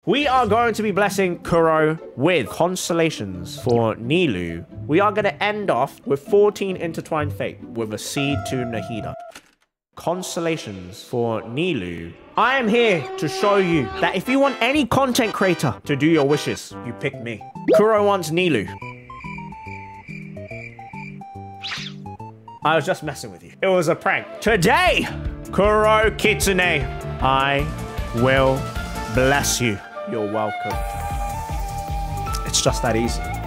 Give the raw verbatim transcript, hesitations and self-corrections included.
We are going to be blessing Kuro with constellations for Nilu. We are going to end off with fourteen intertwined fate with a seed to Nahida. Constellations for Nilu. I am here to show you that if you want any content creator to do your wishes, you pick me. Kuro wants Nilu. I was just messing with you. It was a prank. Today, Kuro Kitsune, I will bless you. You're welcome. It's just that easy.